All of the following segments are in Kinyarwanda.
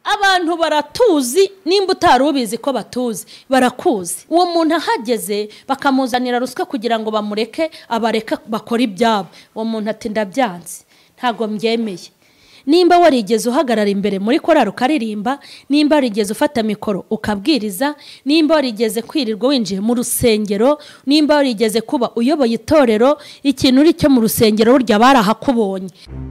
abantu baratuzi nimba utarubizi ko batuzi barakuzi. Uwo muntu ahageze bakamuzanira ruswa kugira ngo bamureke abareka bakora ibyabo, uwo muntu ati ndabyanze ntago mbyemeye. Nimba warigeze uhagarara imbere muri korari ukaririmba, nimba warigeze ufata mikoro ukabwiriza, nimba warigeze kwirirwa winjiye mu rusengero, nimba warigeze kuba uyoboye itorero, ikintu uri cyo mu rusengero burya barahakubonye.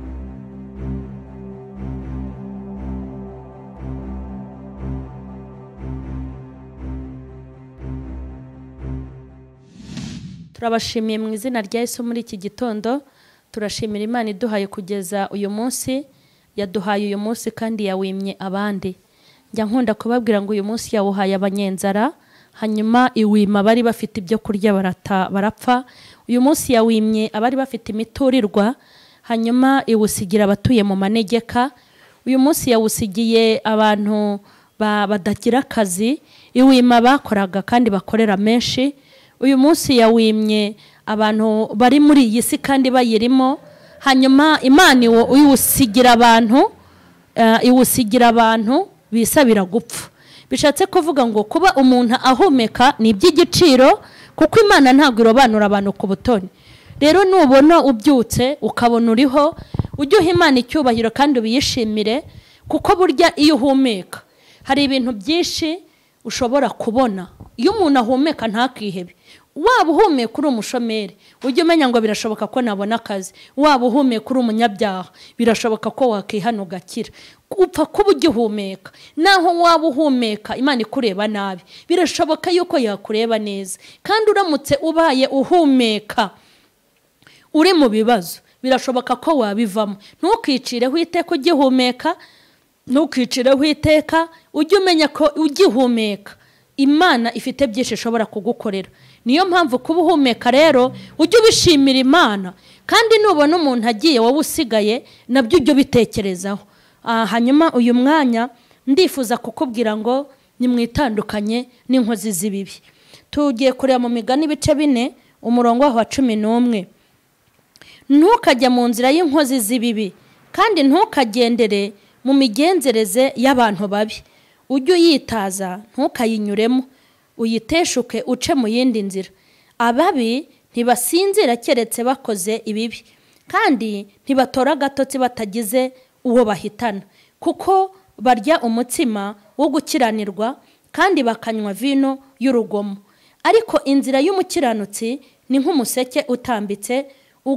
Turabashimiye mu izina rya Yesu muri iki gitondo. Turashimira Imana iduhaye kugeza uyu munsi, yaduhaye uyu munsi kandi yawimye abandi. Njya nkunda kubabwira ngo uyu munsi yawuhaye abanyenzara, hanyuma iwima bari bafite ibyo kurya barapfa. Uyu munsi yawimye abari bafite imiturirwa, hanyuma iwusigira abatuye mu manegeka. Uyu munsi yawusigiye abantu badagira akazi, iwima bakoraga kandi bakorera menshi. Uyu munsi yawimye abantu bari muri iyi si kandi bayirimo, hanyuma Imana iwusigira abantu bisabira gupfa. Bishatse kuvuga ngo kuba umuntu ahumeka ni iby'igiciro, kuko Imana ntabwo irobanura abantu ku butoni. Rero nubona ubyutse ukabona uriho, ujye uha Imana icyubahiro kandi ubiyishimire, kuko burya iyo uhumeka hari ibintu byinshi ushobora kubona. Iyo umuntu ahumeka ntakihebe. Waba uhumeka uri umushomeri, ujye umenya ngo birashoboka ko nabona akazi. Waba uhumeka uri umunyabyaha, birashoboka ko wakihana ugakira. Upfa kuba ugihumeka. Naho waba uhumeka Imana ikureba nabi, birashoboka yuko yakureba neza. Kandi uramutse ubaye uhumeka uri mu bibazo, birashoboka ko wabivamo. Ntukicireho iteka ugihumeka, ntukicireho iteka. Ujye umenya ko ugihumeka Imana ifite byinshi ishobora kugukorera. Niyo mpamvu kuba uhumeka rero ujye ubishimira Imana, kandi nubona umuntu agiye wowe usigaye nabyo ujye bitekerezaho. Hanyuma uyu mwanya ndifuza kukubwira ngo nimwitandukanye n'inkozi z'ibibi. Tugiye kureba mu Migani ibice 4 umurongo wa 11. Ntukajya mu nzira y'inkozi z'ibibi, kandi ntukagendere mu migenzereze y'abantu babi. Ujye uyitaza ntukayinyuremo, uyiteshuke uce mu yindi nzira. Ababi ntibasinzira keretse bakoze ibibi, kandi ntibatora agatotsi batagize uwo bahitana, kuko barya umutsima wo gukiranirwa kandi bakanywa vino y'urugomo. Ariko inzira y'umukiranutsi ni nk'umuseke utambitse,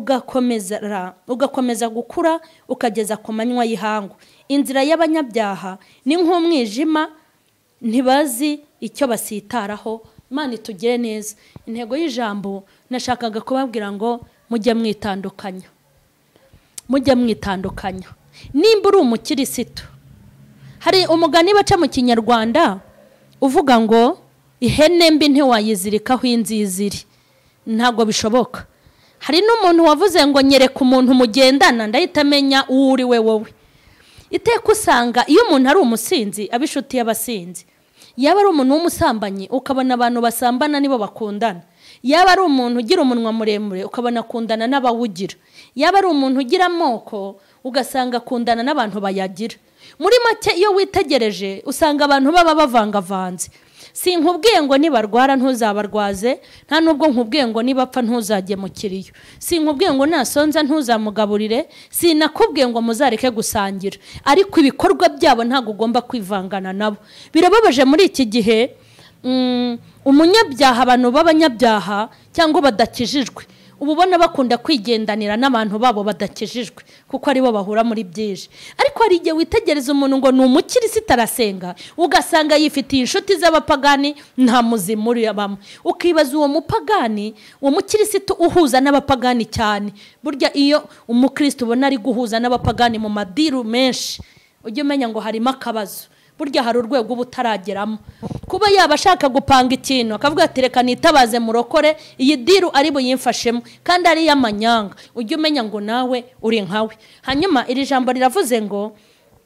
ugakomeza gukura ukageza ku manywa y'ihangu. Inzira y'abanyabyaha ni nk'umwijima, ntibazi icyo basitaraho. Imana itugire neza. Intego y'ijambo nashakaga kubabwira ngo mujye mwitandukanya. Mujye mwitandukanya. Nimba uri umukirisitu, hari umugani baca mu Kinyarwanda uvuga ngo ihene mbi ntiwayizirikaho inziziri. Ntago bishoboka. Hari n'umuntu wavuze ngo nyereka umuntu mugendana ndahita menya uwo uri we wowe. Iteka usanga iyo umuntu ari umusinzi abishutiye abasinzi. Yaba ari umuntu w'umusambanyi ukabona abantu basambana nibo bakundana. Yaba ari umuntu ugira umunwa muremure ukabona akundana n'abawugira. Yaba ari umuntu ugira amoko ugasanga akundana n'abantu bayagira. Muri make iyo witegereje usanga abantu baba bavangavanze. Sinkubwiye ngo nibarwara ntuzabarwaze, nta nubwo nkubwiye ngo nibapfa ntuzajye mu kiriyo. Sinkubwiye ngo nasonza ntuzamugaburire, sinakubwiye ngo muzareke gusangira. Ariko ibikorwa byabo ntago ugomba kwivangana nabo. Birababaje muri iki gihe umunyabyaha, abantu b'abanyabyaha cyangwa badakijijwe, ububona bakunda kwigendanira n'abantu babo badakijijwe, kuko aribo bahura muri byinshi. Ariko hari igihe witegereza umuntu ngo ni umukirisitu arasenga, ugasanga yifitiye inshuti z'abapagani nta muzimu uri abamo. Ukibaza uwo mupagani, uwo mukirisitu uhuza n'abapagani cyane. Burya iyo umukristo ubona ari guhuza n'abapagani mu madiru menshi, ujye umenya ngo harimo akabazo. Burya hari urwego ubutarageramo. Kuba yaba ashaka gupanga ikintu akavuga ati reka nitabaze murokore iyi diru ari buyimfashemo kandi ari y'amanyanga, ujye umenya ngo nawe uri nkawe. Hanyuma iri jambo riravuze ngo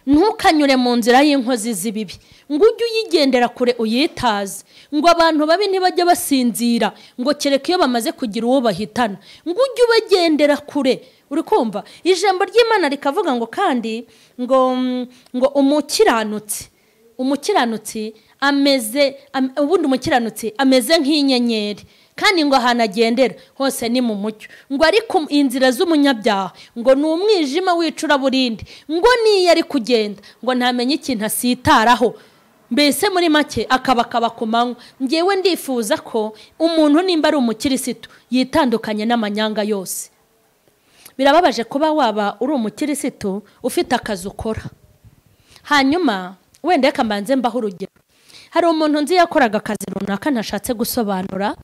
ntukanyure mu nzira y'inkozi z'ibibi, ngo ujye uyigendera kure uyitaze, ngo abantu babi ntibajye basinzira, ngo kereka iyo bamaze kugira uwo bahitana, ngo ujye ubagendera kure. Uri kumva ijambo ry'Imana rikavuga ngo kandi ngo umukiranutsi ubundi umukiranutsi ameze nk'inyenyeri, kandi ngo ahantu agendera hose ni mu mucyo, ngo ariko inzira z'umunyabyaha ngo ni umwijima w'icuraburindi, ngo niyo ari kugenda ngo ntamenye ikintu asitaraho, mbese muri make akaba ku manywa. Ngewe ndifuza ko umuntu nimba ari umukirisitu yitandukanye n'amanyanga yose. Birababaje kuba waba uri umukirisitu ufite akazi ukora, hanyuma wenda reka mbanze mbaho urugero. Hari umuntu nzi yakoraga akazi runaka ntashatse gusobanura,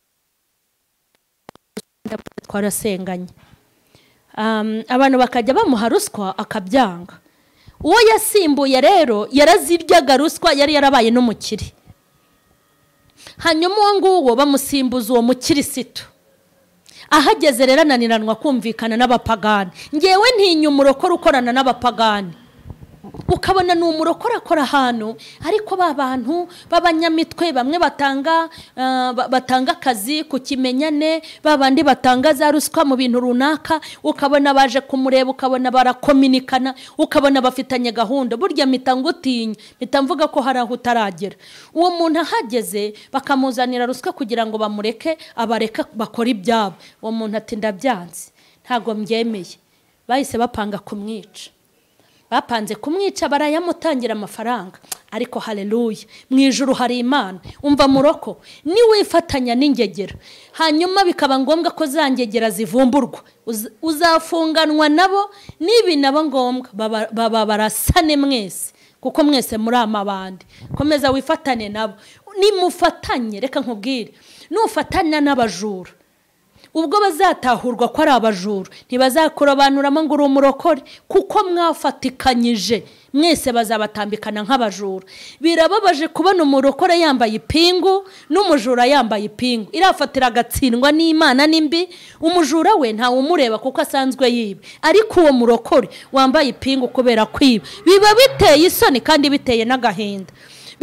twarasenganye, abantu bakajya bamuha ruswa akabyanga. Uwo yasimbuye rero yaraziryaga ruswa, yari yarabaye n'umukire, hanyuma uwo nguwo bamusimbuza uwo mukirisitu. Ahageze rero ananiranwa kumvikana n'abapagani. Ngewe ntinya umurokore ukorana n'abapagani, ukabona ni umurokore akora hano, ariko bantu b'abanyamitwe bamwe batanga akazi ku kimenyane, babandi batanga za ruswa mu bintu runaka, ukabona baje kumureba, ukabona barakominikana, ukabona bafitanye gahunda. Burya mitangutinya mitamvuga ko hari aho utaragera. Uwo muntu ahageze bakamuzanira ruswa kugira ngo bamureke, abareka bakora ibyabo. Uwo muntu ati ndabyanze, ntago mbyemeye. Bahise bapanga kumwica. Bapanze kumwica, barayamutangira amafaranga. Ariko haleluya, mu ijuru hari Imana. Umva muroko, ni wifatanya n'ingegera, hanyuma bikaba ngombwa ko zangegera zivumburwa, uzafunganwa nabo, nibi nabo ngombwa baba barasane mwese, kuko mwese muri amabandi. Komeza wifatane nabo, nimufatanye. Reka nkubwire, nufatanya n'abajura, ubwo bazatahurwa ko ari abajura, ntibazakurobanuramo ngo uri umurokore, kuko mwafatikanyije mwese bazabatambikana nk'abajura. Birababaje kubona umurokore yambaye ipingu n'umujura yambaye ipingu, irafatira agatsindwa n'Imana nimbi. Umujura we ntawe umureba kuko asanzwe yiba, ariko uwo murokore wambaye ipingu kubera kwiba, biba biteye isoni kandi biteye n'agahinda.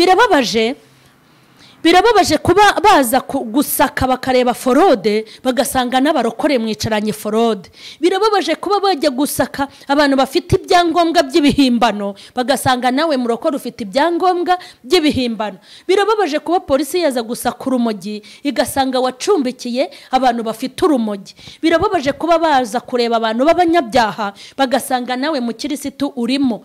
Birababaje kuba baza gusaka bakareba forode, bagasanga n'abarokore mwicaranye forode. Birababaje kuba bajya gusaka abantu bafite ibyangombwa by'ibihimbano, bagasanga nawe murokore ufite ibyangombwa by'ibihimbano. Birababaje kuba polisi yaza gusaka urumogi, igasanga wacumbikiye abantu bafite urumogi. Birababaje kuba baza kureba abantu b'abanyabyaha, bagasanga nawe mu kirisitu urimo.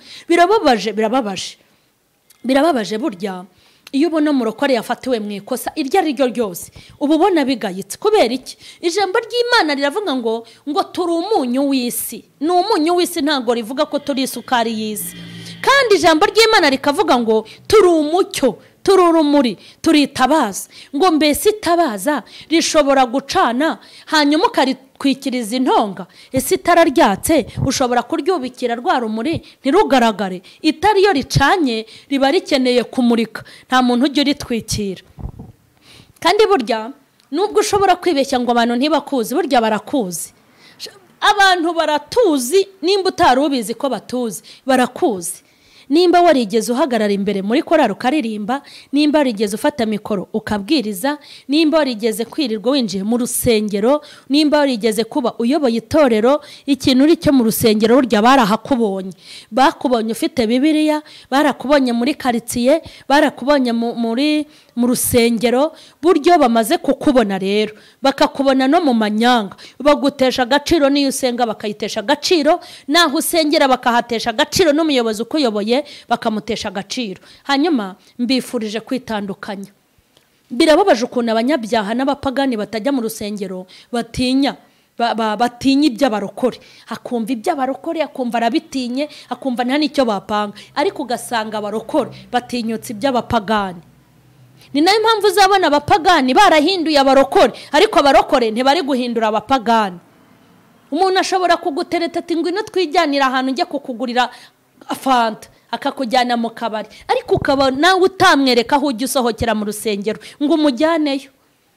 Birababaje burya iyo ubona murokore yafatiwe mu ikosa iryo ari ryo ryose, uba ubona bigayitse. Kubera iki? Ijambo ry'Imana riravuga ngo turi umunyu w'isi. Ni umunyu w'isi, ntabwo rivuga ko turi isukari y'isi. Kandi ijambo ry'Imana rikavuga ngo turi umucyo, turi urumuri, turi itabaza. Ngo mbese itabaza rishobora gucana hanyuma ukaritwikiriza intonga? Ese itara ryatse ushobora kuryubikira rwa rumuri ntirugaragare? Itara iyo ricanye riba rikeneye kumurika, nta muntu ujya uritwikira. Kandi burya nubwo ushobora kwibeshya ngo abantu ntibakuzi, burya barakuzi. Abantu baratuzi, nimba utari ubizi ko batuzi, barakuzi. Nimba warigeze uhagarara imbere muri korari ukaririmba, nimba warigeze ufata mikoro ukabwiriza, nimba warigeze kwirirwa winjiye mu rusengero, nimba warigeze kuba uyoboye itorero, ikintu uri cyo mu rusengero burya barahakubonye. Bakubonye ufite Bibiliya, barakubonye muri karitsiye, barakubonye mu rusengero. Buryo bamaze kukubona rero, bakakubona no mu manyanga, bagutesha agaciro. Niyo usenga bakayitesha agaciro, naho usengera bakahatesha agaciro, n'umuyobozi ukuyoboye bakamutesha agaciro. Hanyuma mbifurije kwitandukanya. Birababaje ukuntu abanyabyaha n'abapagani batajya mu rusengero, batinya iby'abarokore. Akumva iby'abarokore, akumva arabitinye, akumva nta n'icyo bapanga. Ariko ugasanga abarokore batinyutse iby'abapagani. Ni nayo mpamvu uzabona abapagani barahinduye abarokore, ariko abarokore ntibari guhindura abapagani. Umuntu ashobora kugutereta ati ngwino twijyanira ahantu njye kukugurira fanta, akakujyana mu kabari, ariko ukaba nawe utamwereka aho ujya usohokera mu rusengero ngo umujyaneyo.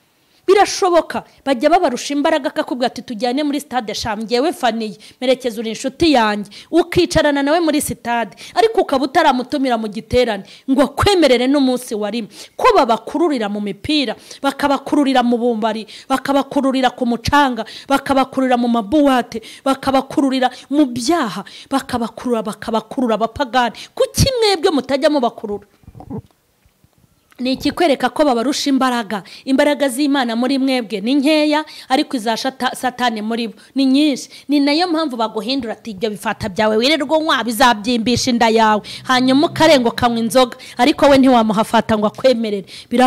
birashoboka bajya babarusha imbaraga akakubwira ati tujyane muri stade shamgewe faniye merekeza uri inshuti yanjye ukicarana nawe muri stade ariko ukaba utaramutumira mu giterane ngo akwemerere n'umunsi warimo ko babakururira mu mipira bakabakururira mu bumbari bakabakururira ku mucanga bakabakururira mu mabuwate bakabakururira mu byaha bakabakurura abapagani kuki mwebwe mutajya mubakurura ni ikikwereka ko babarusha imbaraga z'Imana muri mwebwe ni nkeya ariko iza satani muri bo ni nyinshi ni nayo mpamvu baguhindura ati ibyo bifata byawe wirirwa nkwa bizabyimbisha inda yawe hanyuma ukarengo kanywa inzoga ariko we ntiwamuhafata ngo akwemerere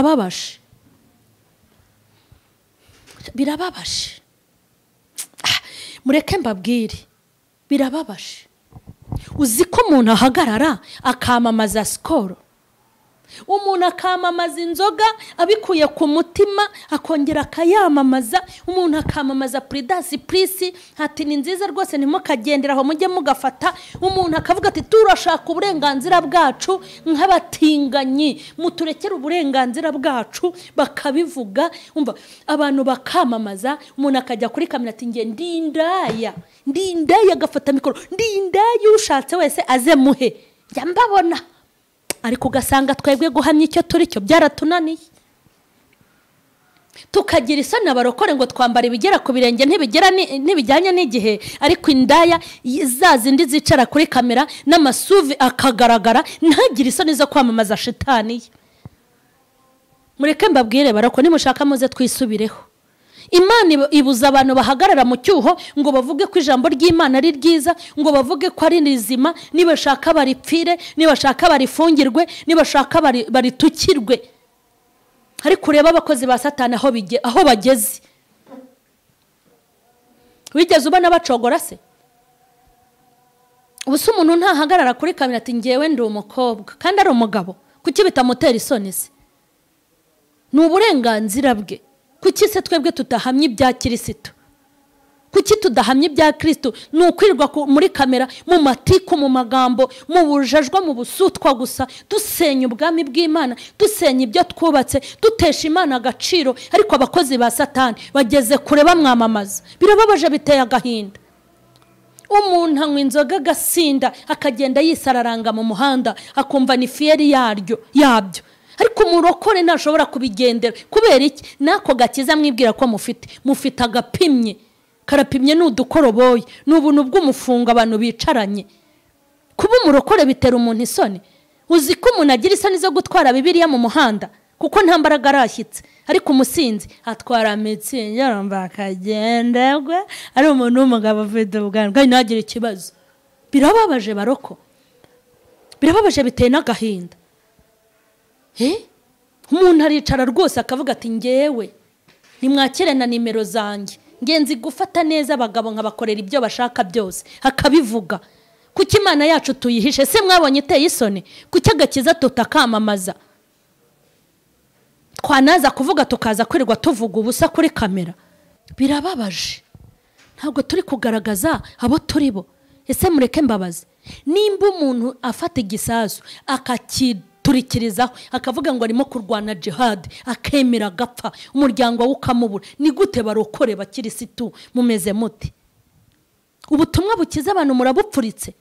birababaje mureke mbabwire birababaje uzi ko umuntu ahagarara akamamaza sikoro umuntu akamamaza inzoga abikuye ku mutima akongera akayamamaza umuntu akamamaza Prudence Prisi ati ni nziza rwose ntimukagendera aho mujye mugafata umuntu akavuga ati turashaka uburenganzira bwacu nk'abatinganyi muturekere uburenganzira bwacu bakabivuga umva abantu bakamamaza umuntu akajya kuri kamera ati nge ndindaya agafata mikoro ndindaya ushatse wese aze muhe jya mbabona ariko ugasanga twebwe guhamya icyo turi cyo byaratunaniye tukagira isoni abarokore ngo twambara ibigera ku birenge ntibijyanye n'igihe ariko indaya zazindi zicara kuri kamera n'amasuvi akagaragara ntagire isoni zo kwamamaza shitani mureke mbabwire barako nimushaka muze twisubireho Imana ibuza abantu bahagarara mu cyuho ngo bavuge ko ijambo ry'Imana ari ryiza ngo bavuge ko ari rizima nibashaka baripfire nibashaka barifungirwe nibashaka baritukirwe ariko ureba abakozi ba satani aho bageze wigeze ubona bacogora se ubusa umuntu ntahagarara kuri kamera ati ngewe ndi umukobwa kandi ari umugabo kuki bitamutera isoni se ni uburenganzira bwe kuki se twebwe tutahamye ibya Kristo kuki tudahamye ibya Kristo ni ukwirirwa muri kamera mu matiku mu magambo mu bujajwa mu busutwa gusa dusenya ubwami bw'Imana dusenya ibyo twubatse dutesha Imana agaciro ariko abakozi ba satani bageze kure bamwamamaza birababaje biteye agahinda umuntu anywa inzoga agasinda akagenda yisararanga mu muhanda akumva ni fiyeri yabyo ariko umurokore ntashobora kubigendera kubera iki nako gakiza mwibwira ko mufite agapimye karapimye n'udukoroboye n'ubuntu bw'umufunga abantu bicaranye kuba umurokore bitera umuntu isoni uzi ko umuntu agira isoni zo gutwara Bibiliya mu muhanda kuko nta mbaraga arashyitse ariko umusinzi atwara mitsingi yaramba akagenda ari umuntu w'umugabo ufite ubwanwa kandi ntagire ikibazo birababaje baroko birababaje biteye n'agahinda umuntu aricara rwose akavuga ati ngewe nimwakire na nimero zanjye ngenzi gufata neza abagabo nkabakorera ibyo bashaka byose akabivuga kuki Imana yacu tuyihishe se mwabonye iteye isoni kuki agakiza tutakamamaza twanaza kuvuga tukaza kwirirwa tuvuga ubusa kuri kamera birababaje ntabwo turi kugaragaza abo turi bo ese mureke mbabaze nimba umuntu afata igisasu turikirizaho akavuga ngo arimo kurwana jihad akemera agapfa umuryango we ukamubura ni gute barokore bakirisitu mumeze muti ubutumwa bukiza abantu murabupfuritse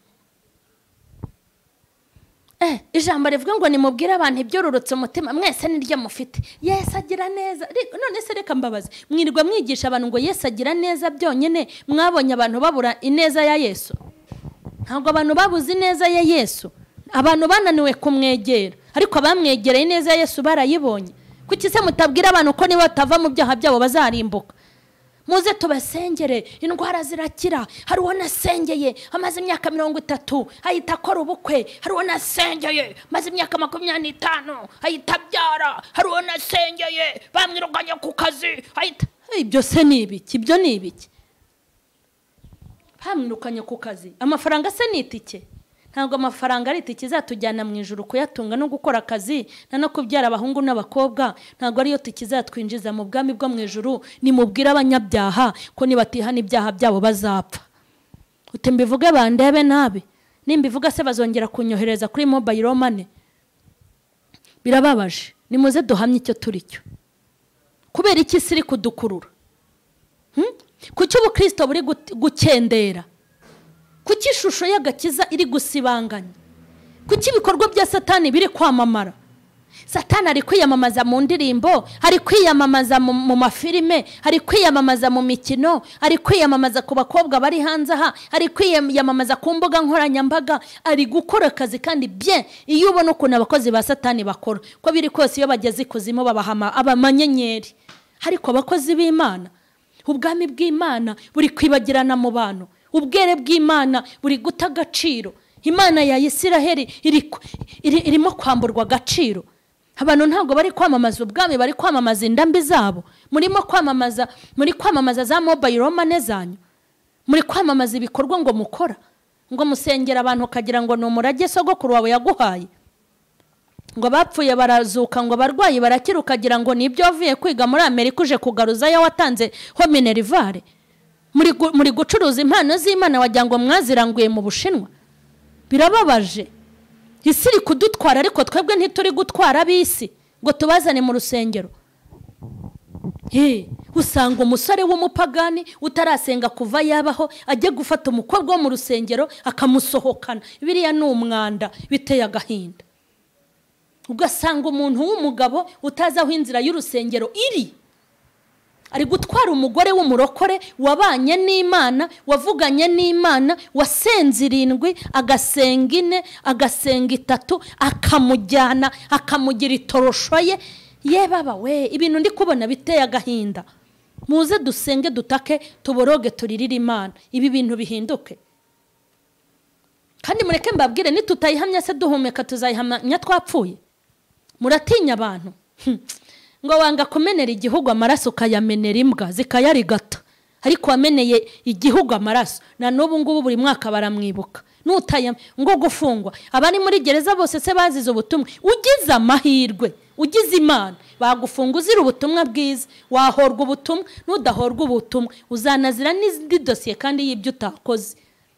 ijambo rivuga ngo nimubwire abantu ibyororotse umutima mwese niryo mufite Yesu agira neza none se reka mbabaze mwirirwa mwigisha abantu ngo Yesu agira neza byonyine mwabonye abantu babura ineza ya Yesu ntabwo abantu babuze ineza ya Yesu abantu bananiwe kumwegera ariko abamwegereye neza Yesu barayibonye kuki se mutabwira abantu ko niba batava mu byaha byabo bazarimbuka muze tubasengere indwara zirakira hari uwo nasengeye amaze imyaka 30 ahita akora ubukwe hari uwo nasengeye maze imyaka 25 ahita abyara hari uwo nasengeye bamwiruganye ku kazi ahita ibyo se nibiki ibyo nibiki bamwirukanye ku kazi amafaranga se nitike ntabwo amafaranga ari itike izatujyana mu ijuru kuyatunga no gukora akazi no kubyara abahungu n'abakobwa ntabwo ariyo tike izatwinjiza mu bwami bwo mu ijuru nimubwira abanyabyaha ko nibatihana ibyaha byabo bazapfa utembivuge bandebe nabi nimbivuga se bazongera kunyohereza kuri mobile money birababaje nimuze duhamye icyo turi cyo kubera iki isi iri kudukurura? Kuki ubukristo buri gukendera? Kuki ishusho y'agakiza iri gusibanganya? Kuki ibikorwa bya Satani biri kwamamara? Satani ari kwiyamamaza mu ndirimbo, ari kwiyamamaza mu mafilime, ari kwiyamamaza mu mikino, ari kwiyamamaza ku bakobwa bari hanze aha, ari kwiyamamaza ku mbuga nkoranyambaga, ari gukora akazi kandi bien. Iyo ubona ukuntu abakozi ba Satani bakora, ko biri kose iyo bageze ikuzimu babahama abamanyenyeri. Ariko abakozi b'Imana, ubwami bw'Imana buri kwibagirana mu bantu, ubwere bw'Imana buri guta agaciro. Imana ya Isiraheli irimo kwamburwa agaciro. Abantu ntabwo bari kwamamaza ubwami, bari kwamamaza indambi zabo. Muri kwamamaza za mobile money zanyu, muri kwamamaza ibikorwa ngo mukora, ngo musengera abantu kagira ngo ni umurage sogokuru wawe yaguhaye, ngo bapfuye barazuka, ngo barwayi barakira ukagira ngo nibyo wavuye kwiga muri Amerika uje kugaruza ya watanze ho minerivare. Muri gucuruza impano z'Imana wagira ngo mwaziranguye mu Bushinwa. Birababaje. Isi iri kudutwara ariko twebwe ntituri gutwara ab'isi ngo tubazane mu rusengero. Usanga umusore w'umupagani utarasenga kuva yabaho ajye gufata umukobwa wo mu rusengero akamusohokana. Biriya ni umwanda biteye agahinda. Ugasanga umuntu w'umugabo utazi aho inzira y'urusengero iri, ari gutwara umugore w'umurokore wabanye n'Imana, wavuganye n'Imana, wasenze 7 agasenga 4 agasenga 3 akamujyana akamugira itorosho ye. Baba we, ibintu ndi kubona biteye agahinda. Muze dusenge dutake tuboroge turirira Imana ibi bintu bihinduke. Kandi mureke mbabwire nitutayihamya se duhumeka tuzayihamya twapfuye. Muratinya abantu ngo wanga kumenera igihugu amaraso kayamenera imbwa zikayarigata, ariko wameneye igihugu amaraso na n'ubu ngubu buri mwaka baramwibuka. Nutaya ngo gufungwa abari muri gereza bose se bazize ubutumwa. Ugize amahirwe, ugize Imana bagufunga uzira ubutumwa bwiza, wahorwa ubutumwa. Nudahorwa ubutumwa uzanazira n'izindi dosiye kandi y'ibyo utakoze.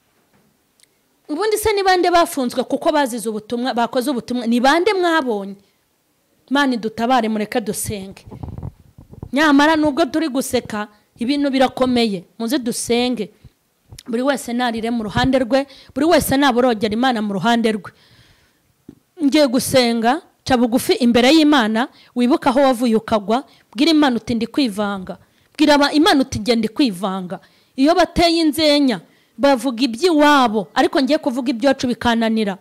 Ubundi se ni bande bafunzwe kuko bazize ubutumwa, bakoze ubutumwa? Ni bande mwabonye? Imana dutabare, mureka dusenge. Nyamara nubwo turi guseka ibintu birakomeye, muze dusenge. Buri wese narire mu ruhande rwe, buri wese naborogera Imana mu ruhande rwe. Ngiye gusenga, ca bugufi imbere y'Imana, wibuka aho wavuye ukagwa, bwira Imana uti ndi kwivanga. Bwira Imana uti ndi kwivanga. Iyo bateye inzenya bavuga iby'iwabo, ariko ngiye kuvuga ibyacu bikananira.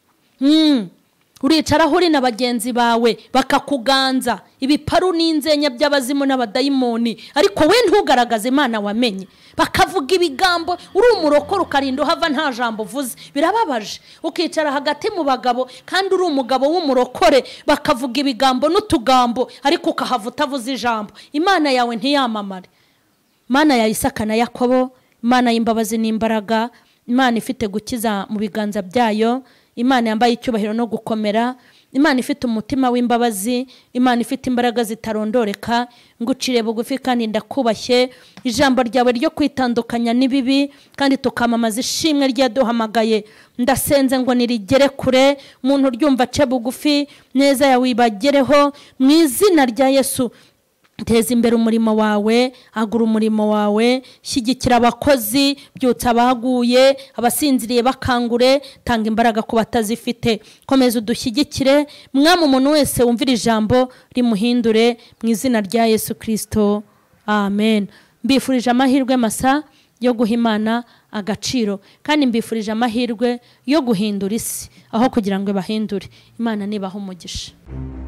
Uricara huri na bagenzi bawe bakakuganza ibiparu n'inzenya by'abazimu n'abadayimoni, ariko we ntugaragaze Imana wamenye. Bakavuga ibigambo, uri umurokoro ukarindo hava nta jambo uvuze. Birababaje. Ukicara hagati mu bagabo kandi uri umugabo w'umurokore, bakavuga ibigambo n'utugambo ariko ukahava utavuze ijambo. Imana yawe ntiyamamare. Imana ya Isaka na Yakobo, Imana y'imbabazi n'imbaraga, Imana ifite gukiza mu biganza byayo, Imana yambaye icyubahiro no gukomera, Imana ifite umutima w'imbabazi, Imana ifite imbaraga zitarondoreka. Ngucire bugufi kandi ndakubashye. Ijambo ryawe ryo kwitandukanya n'ibibi kandi tukamamaza ishimwe ryaduhamagaye, ndasenze ngo nirigere kure. Umuntu ryumva ace bugufi, neza yawe ibagereho mu izina rya Yesu. Teza imbere umurimo wawe, agura umurimo wawe, shyigikira abakozi, byutsa abaguye, abasinziriye bakangure, tanga imbaraga ku batazifite. Komeza udushyigikire, mwami umuntu wese wumvira ijambo rimuhindure mu izina rya Yesu Kristo. Amen. Mbifurije amahirwe masa yo guha Imana agaciro, kandi mbifurije amahirwe yo guhindura isi aho kugira ngo bahindure. Imana nibaha umugisha.